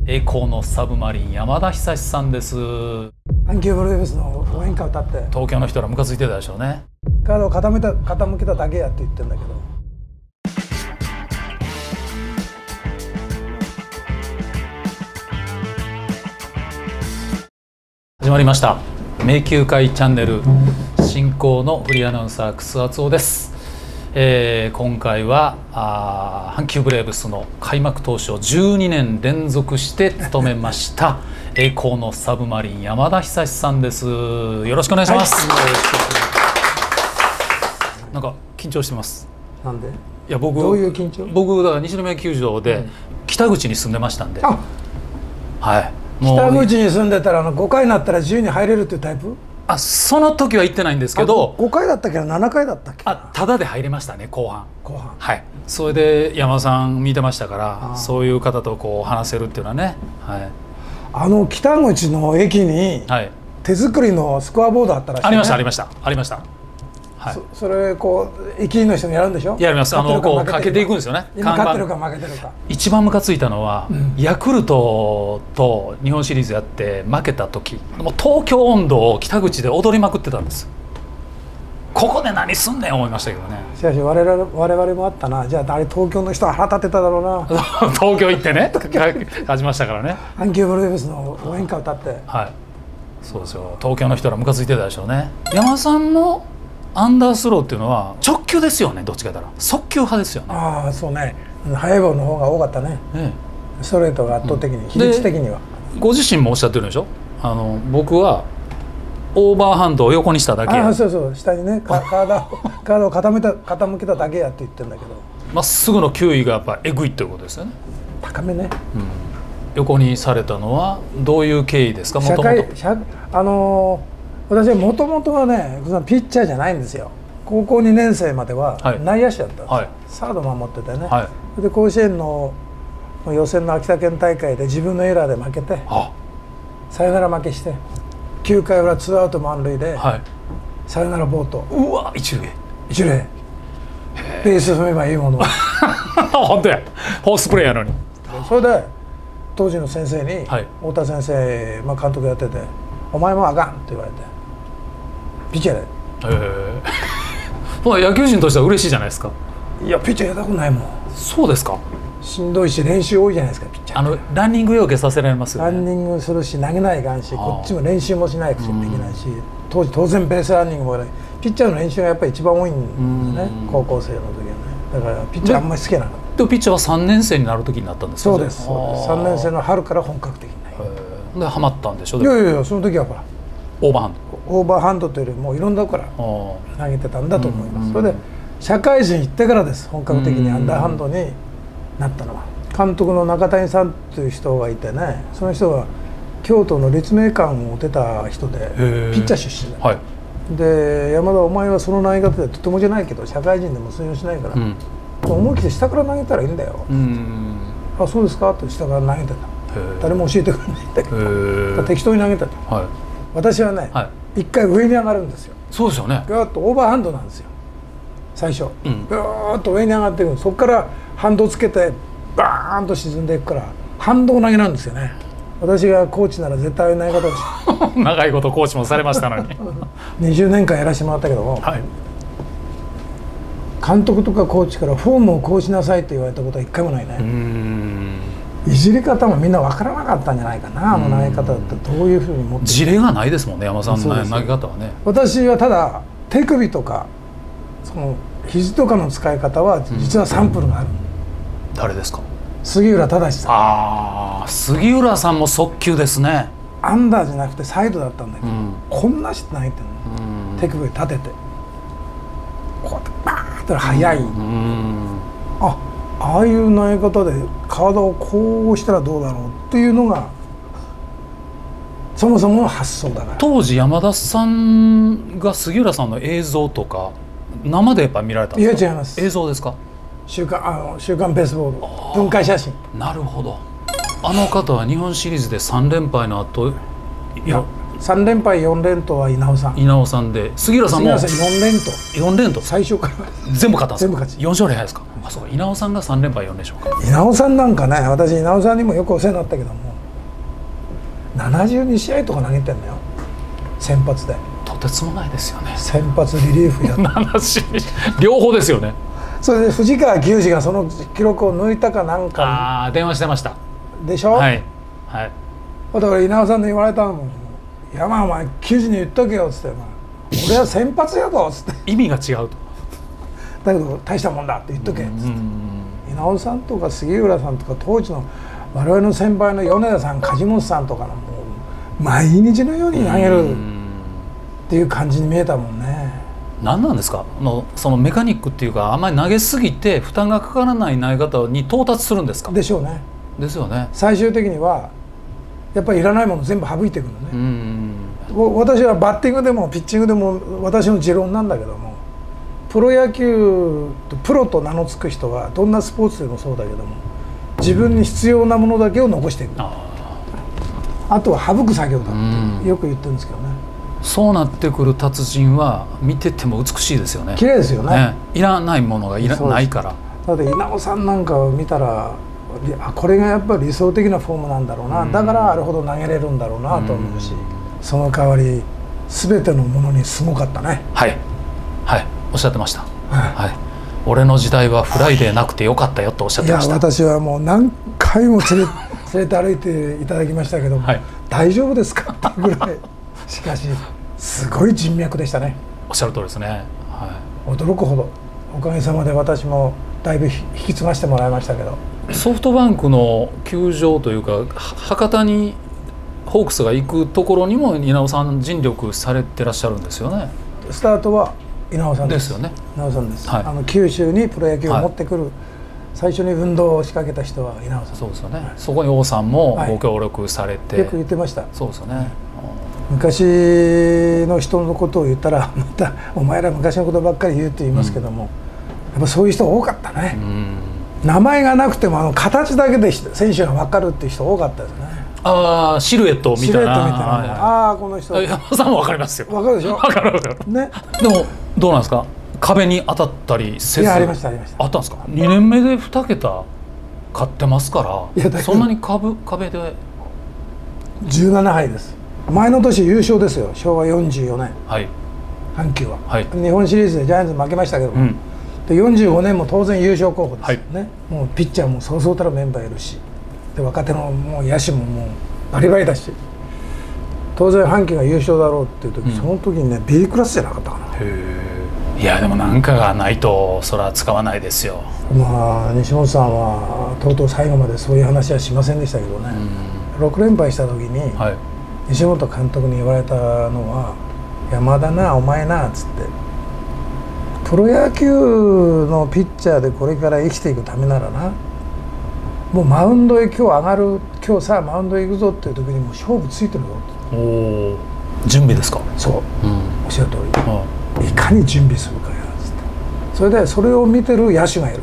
栄光のサブマリン山田久志さんです。 阪急ブルーレヴスの応援歌歌って東京の人らムカついてたでしょうね。 カードを傾けただけやって言ってんだけど、 始まりました迷宮会チャンネル進行のフリーアナウンサー楠厚夫です。今回は阪急ブレーブスの開幕投手を12年連続して務めました栄光のサブマリン山田久志さんです。よろしくお願いします。なんか緊張してます。 なんで？ いや僕どういう緊張？ 僕だから西宮球場で北口に住んでましたんで、はい。 北口に住んでたら5回になったら自由に入れるっていうタイプ？ その時は行ってないんですけど、 5回だったっけな7回だったっけ？ タダで入れましたね、後半。はい。それで山田さん見てましたから、そういう方とこう話せるっていうのはね、はい、 北口の駅に手作りのスコアボードあったらしい、ね、 ありましたありましたありました。はい、 それこう駅員の人にやるんでしょ？ やります。こうかけていくんですよね。 今勝ってるか負けてるか。一番ムカついたのは、ヤクルトと日本シリーズやって負けた時、もう東京音頭を北口で踊りまくってたんです。ここで何すんねん思いましたけどね。 しかし我々もあったな。じゃああれ東京の人は腹立てただろうな。 東京行ってね勝ちましたからね。 阪急ブルーレヴスの応援歌歌って、 はい、そうですよ。東京の人らムカついてたでしょうね。山田さんのアンダースローっていうのは直球ですよね。どっちかというと速球派ですよね。 ああそうね。速いボールの方が多かったね。ストレートが圧倒的に、比率的には。 ご自身もおっしゃってるんでしょ。僕はオーバーハンドを横にしただけや。 そうそう、下にねカードを傾けただけやって言ってるんだけど、まっすぐの球威がやっぱエグいということですよね。 高めね。 横にされたのはどういう経緯ですか？もともと私はもともとはねピッチャーじゃないんですよ。高校2年生までは内野手だったんです、はい、サード守っててね、はい、で甲子園の予選の秋田県大会で自分のエラーで負けて、サヨナラ負けして9回裏ツーアウト満塁で、はい、サヨナラ暴投。 うわ一塁ベース踏めばいいもの本当やホースプレーやのに。 それで当時の先生に、はい、太田先生、監督やってて「お前もあかん」って言われてピッチャーで。 野球人としては嬉しいじゃないですか。 いやピッチャーやったことないもん。 そうですか。 しんどいし練習多いじゃないですかピッチャー。 ランニング要件させられますよね。 ランニングするし投げないかんし、こっちも練習もしないくちゃできないし、当然ベースランニングもない。ピッチャーの練習がやっぱり一番多いんですね、高校生の時はね。だからピッチャーあんまり好きなの。 でもピッチャーは3年生になる時になったんですか？ そうです。3年生の春から本格的になる。 でハマったんでしょ？ いやその時はほらオーバーハンド。 オーバーハンドというよりもいろんなとこから投げてたんだと思います。それで社会人行ってからです。本格的にアンダーハンドになったのは。監督の中谷さんという人がいてね、その人が京都の立命館を出た人でピッチャー出身だ、はい、で山田お前はその投げ方でとてもじゃないけど社会人でも通用しないから、思い切って下から投げたらいいんだよ。あそうですかって下から投げてた。誰も教えてくれないんだけど適当に投げたと。私はね、一回上に上がるんですよ。 そうですよね。 ぐーっとオーバーハンドなんですよ最初。ぐーっと上に上がっていく。そこからハンドをつけてバーンと沈んでいくから反動投げなんですよね。私がコーチなら絶対投げ方をし長いことコーチもされましたのに 20年間やらせてもらったけども、監督とかコーチからフォームをこうしなさいって言われたことは一回もないね。いじり方もみんな分からなかったんじゃないかな。投げ方だってどういうふうに持って事例がないですもんね山田さんの投げ方はね。 私はただ手首とかその肘とかの使い方は実はサンプルがある。 誰ですか？ 杉浦正さん。 杉浦さんも速球ですね。 アンダーじゃなくてサイドだったんだけど、こんなして投げてるの。手首立ててこうやってバーッと速い。ああいう投げ方で体をこうしたらどうだろうっていうのがそもそもの発想だから。 当時山田さんが杉浦さんの映像とか生でやっぱ見られたんですか？ いや違います。 映像ですか？ 週刊ベースボール分解写真。 なるほど。あの方は日本シリーズで3連敗の後、 いや3連敗4連投は稲尾さんで、杉浦さんも 4連投最初から全部勝ったんですか？ 全部勝ち。 4勝0敗ですか？そうか。稲尾さんが3連敗4連勝か。 稲尾さんなんかね、私稲尾さんにもよくお世話になったけども、 72試合とか投げてんだよ、先発で。 とてつもないですよね。 先発リリーフやって両方ですよね。 それで藤川球児がその記録を抜いたかなんか。 ああ、電話してました。 でしょ。 はいはい。 だから稲尾さんに言われたのも「山お前球児に言っとけよ」っつって「俺は先発やぞ」っつって意味が違うと。 だけど大したもんだって言っとけっつって、稲尾さんとか杉浦さんとか当時の我々の先輩の米田さん梶本さんとかのもう毎日のように投げるっていう感じに見えたもんね。 何なんですか、そのメカニックっていうか、あんまり投げすぎて負担がかからない投げ方に到達するんですか。 でしょうね。 ですよね。 最終的にはやっぱりいらないもの全部省いていくのね。私はバッティングでもピッチングでも私の持論なんだけども、プロ野球とプロと名の付く人はどんなスポーツでもそうだけども、自分に必要なものだけを残していく。あとは省く作業だってよく言ってるんですけどね。 そうなってくる達人は見てても美しいですよね。 綺麗ですよね。 いらないものがないから。 だって稲尾さんなんかを見たら、これがやっぱり理想的なフォームなんだろうな、だからあれほど投げれるんだろうなと思うし、その代わり全てのものにすごかったね。 はいはい、おっしゃってました。はい、俺の時代はフライデーなくてよかったよとおっしゃってました。 いや、私はもう何回も連れて歩いていただきましたけども、大丈夫ですかっていうぐらい。しかしすごい人脈でしたね。 おっしゃる通りですね。 驚くほどおかげさまで私もだいぶ引き継がせてもらいましたけど。 ソフトバンクの球場というか博多にホークスが行くところにも稲尾さん尽力されてらっしゃるんですよね。 スタートは稲尾さんです。 ですよね。 稲尾さんです。九州にプロ野球を持ってくる、最初に運動を仕掛けた人は稲尾さん。 そうですよね。そこに王さんもご協力されて、 よく言ってました。 そうですよね。 昔の人のことを言ったらまたお前ら昔のことばっかり言うって言いますけども、やっぱそういう人多かったね。名前がなくても形だけで選手が分かるっていう人多かったですね。 ああ、シルエットみたいな。 シルエットみたいな。ああ、この人。 山田さんも分かりますよ。 分かるでしょ。 分かる分かる。ね。でもどうなんですか。壁に当たったりせず。 いや、ありましたありました。 あったんですか。2年目で2桁勝ってますから。いや、そんなに壁で。 17敗です。前の年優勝ですよ。昭和44年。 はい。 阪急は。はい。日本シリーズでジャイアンツ負けましたけども。で45年も当然優勝候補ですよね。もうピッチャーもそうそうたるメンバーいるし、で若手のもう野手ももうバリバリだし、当然阪急が優勝だろうっていう時、その時にね B クラスじゃなかったかな。 いやでも何かがないとそれは使わないですよ。 まあ西本さんはとうとう最後までそういう話はしませんでしたけどね。6連敗した時に、西本監督に言われたのは「山田なお前な」っつって。プロ野球のピッチャーでこれから生きていくためならな、もうマウンドへ今日上がる、今日さあマウンドへ行くぞっていう時にもう勝負ついてるぞと。おお、準備ですか。 そう、おっしゃる通り、いかに準備するかやつって。それでそれを見てる野手がいる、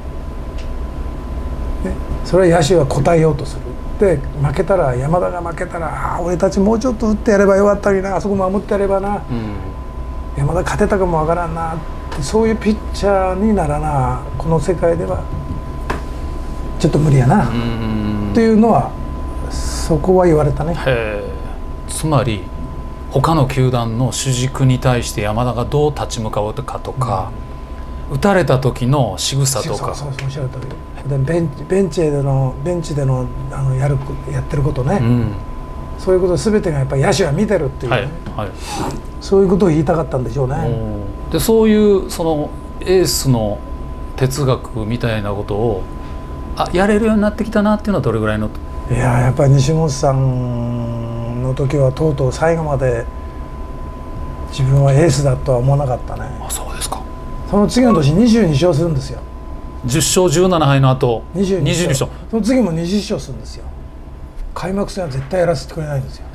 それは野手は答えようとする。で負けたら、山田が負けたら、俺たちもうちょっと打ってやればよかったのにな、あそこ守ってやればな、山田勝てたかもわからんな、そういうピッチャーにならな、この世界ではちょっと無理やなっていうのは、そこは言われたね。 つまり他の球団の主軸に対して山田がどう立ち向かうかとか、打たれた時の仕草とか、 そうおっしゃる通りで、ベンチでのやってることね、そういうこと全てがやっぱり野手が見てるっていうね、そういうことを言いたかったんでしょうね。 でそういうそのエースの哲学みたいなことをやれるようになってきたなっていうのはどれぐらいの。 いややっぱり西本さんの時はとうとう最後まで自分はエースだとは思わなかったね。 そうですか。 その次の年22勝するんですよ。 10勝17敗の後22勝、 その次も20勝するんですよ。開幕戦は絶対やらせてくれないんですよ。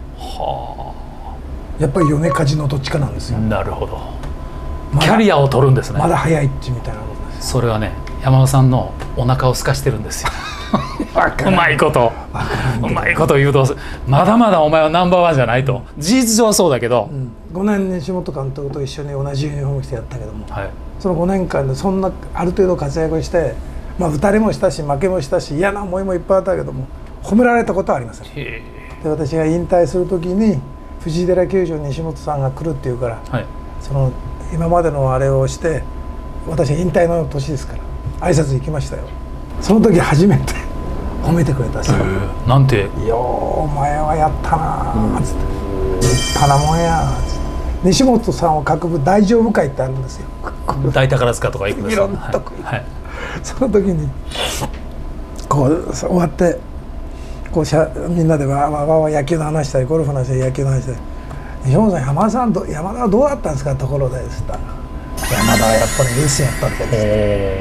やっぱり米梶のどっちかなんですよ。 なるほど。キャリアを取るんですね。 まだ早いっちみたいなことです。 それはね、山田さんのお腹を空かしてるんですよ。うまいこと言うと、まだまだお前はナンバーワンじゃないと。事実上はそうだけど、 5年西本監督と一緒に同じユニフォーム着てやったけども、その5年間でそんなある程度活躍して、打たれもしたし負けもしたし嫌な思いもいっぱいあったけども、褒められたことはありません。 で私が引退する時に藤井寺球場に西本さんが来るっていうから、 はい、 その今までのあれをして私は引退の年ですから挨拶行きましたよ。その時初めて褒めてくれたんですよ。 なんて 「よお前はやったな」つって「立派なもんや」つって西本さんを囲む大丈夫会ってあるんですよ。 大宝塚とか行くんですよ。 いろんなとこ、 はい、 その時にこう終わってこうみんなでわわ野球の話したりゴルフの話したり野球の話したり「西本さん山田はどうだったんですか?」ところでつったら「山田はやっぱりエースやった」って。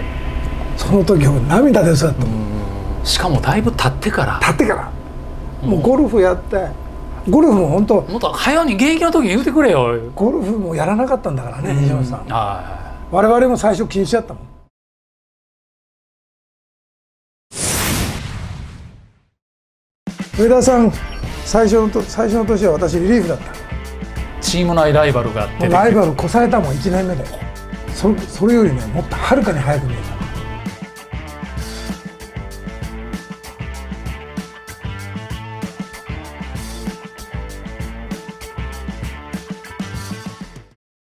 その時は涙ですよと。 しかもだいぶ経ってからもうゴルフやってゴルフも本当もっと早に現役の時に言うてくれよ。 ゴルフもやらなかったんだからね、西本さん。 我 々も最初禁止だったもん。上田さん最初の年は私リリーフだった。 チーム内ライバルがあってライバル越されたもん1年目で。それよりねもっとはるかに早く見えた。